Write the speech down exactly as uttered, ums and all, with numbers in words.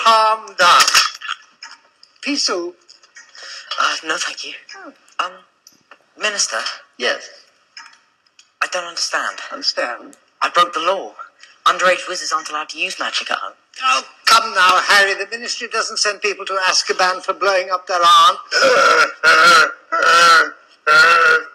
harm done. Pea soup? Uh, no, thank you. Oh. Um, Minister? Yes. I don't understand. Understand? I broke the law. Underage wizards aren't allowed to use magic at home. Oh, come now, Harry. The ministry doesn't send people to Azkaban for blowing up their aunt.